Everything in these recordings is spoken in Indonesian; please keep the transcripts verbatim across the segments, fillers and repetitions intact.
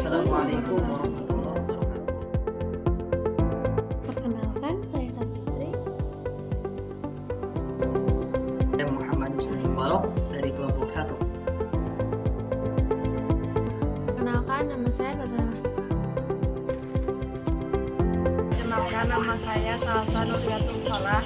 Wassalamualaikum warahmatullahi wabarakatuh. Perkenalkan, saya Sapitri. Saya Muhammad Muslim Walok dari kelompok satu. Perkenalkan, nama saya adalah Kenalkan, nama saya Salsa Nuryatul Falah.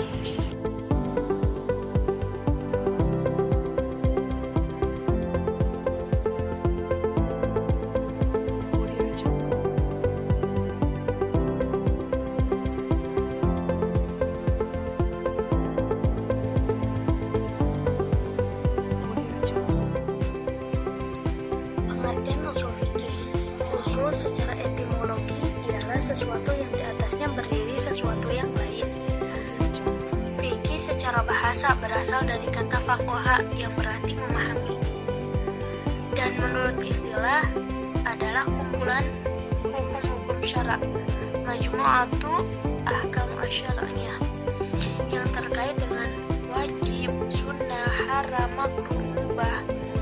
Pengertian usul fikih. Usul secara etimologi ialah sesuatu yang di atasnya berdiri sesuatu yang lain. Fikih secara bahasa berasal dari kata faqaha yang berarti memahami. Dan menurut istilah adalah kumpulan hukum-hukum syarak, majmu'atu ahkam asyara'nya, yang terkait dengan wajib, sunnah, haram, makruh, mubah.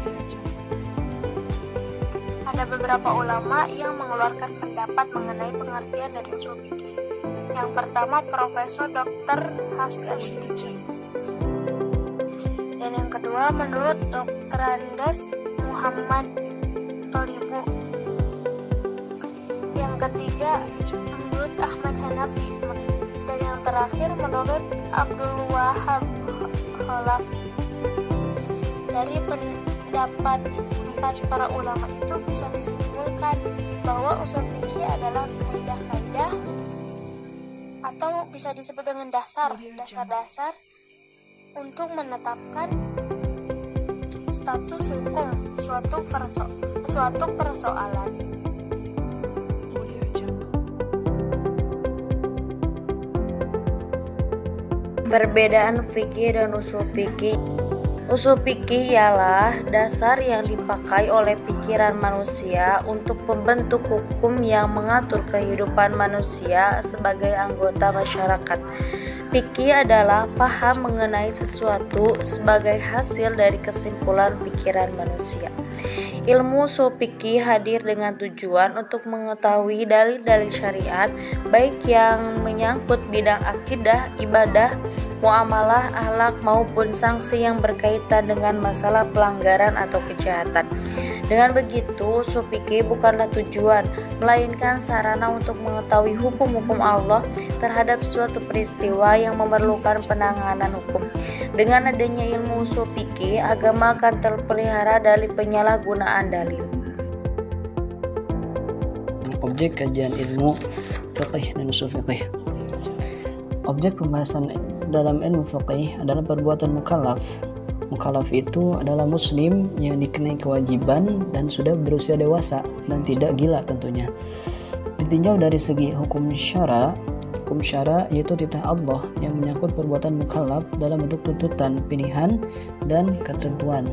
Ada beberapa ulama yang mengeluarkan pendapat mengenai pengertian dari usul fikih. Yang pertama, Profesor doktor Hasbi Asyidiki. Dan yang kedua, menurut doktor Andes Muhammad Tholibu. Yang ketiga, menurut Ahmad Hanafi. Dan yang terakhir, menurut Abdul Wahab Khalaf. Dari pendapat empat para ulama itu bisa disimpulkan bahwa usul fikih adalah kaidah-kaidah atau bisa disebut dengan dasar, dasar-dasar untuk menetapkan status hukum suatu perso- suatu persoalan. Perbedaan fikih dan usul fikih. Usul fikih ialah dasar yang dipakai oleh pikiran manusia untuk membentuk hukum yang mengatur kehidupan manusia sebagai anggota masyarakat. Fikih adalah paham mengenai sesuatu sebagai hasil dari kesimpulan pikiran manusia. Ilmu usul fikih hadir dengan tujuan untuk mengetahui dalil-dalil syariat, baik yang menyangkut bidang akidah, ibadah, muamalah, akhlak maupun sanksi yang berkaitan dengan masalah pelanggaran atau kejahatan. Dengan begitu, usul fikih bukanlah tujuan, melainkan sarana untuk mengetahui hukum-hukum Allah terhadap suatu peristiwa yang memerlukan penanganan hukum. Dengan adanya ilmu usul fikih, agama akan terpelihara dari penyalahgunaan dalil. Objek kajian ilmu fiqih dan usul fiqih. Objek pembahasan dalam ilmu fiqih adalah perbuatan mukallaf. Mukallaf itu adalah muslim yang dikenai kewajiban dan sudah berusia dewasa dan tidak gila tentunya. Ditinjau dari segi hukum syara, hukum syara yaitu titah Allah yang menyangkut perbuatan mukallaf dalam bentuk tuntutan, pilihan, dan ketentuan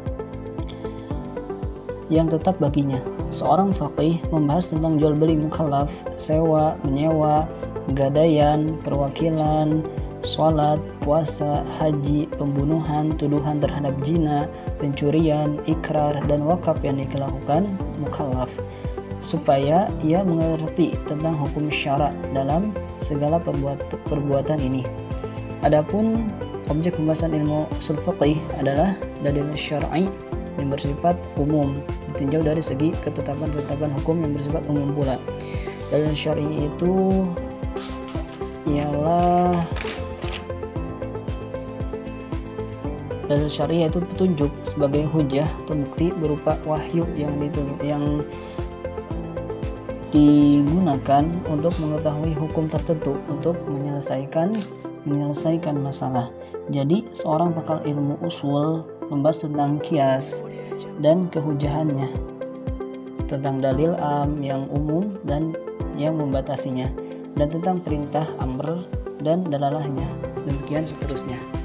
yang tetap baginya. Seorang faqih membahas tentang jual beli mukallaf, sewa, menyewa, gadaian, perwakilan, sholat, puasa, haji, pembunuhan, tuduhan terhadap zina, pencurian, ikrar, dan wakaf yang dilakukan mukallaf, supaya ia mengerti tentang hukum syarak dalam segala perbuat, perbuatan ini. Adapun objek pembahasan ilmu ushul fiqih adalah dalil syar'i yang bersifat umum, ditinjau dari segi ketetapan-ketetapan hukum yang bersifat umum pula. Dalil syar'i itu ialah dalil syariah itu petunjuk sebagai hujah atau bukti berupa wahyu yang ditu- yang digunakan untuk mengetahui hukum tertentu untuk menyelesaikan menyelesaikan masalah. Jadi seorang pakar ilmu usul membahas tentang kias dan kehujahannya, tentang dalil am yang umum dan yang membatasinya, dan tentang perintah amr dan dalalahnya, demikian seterusnya.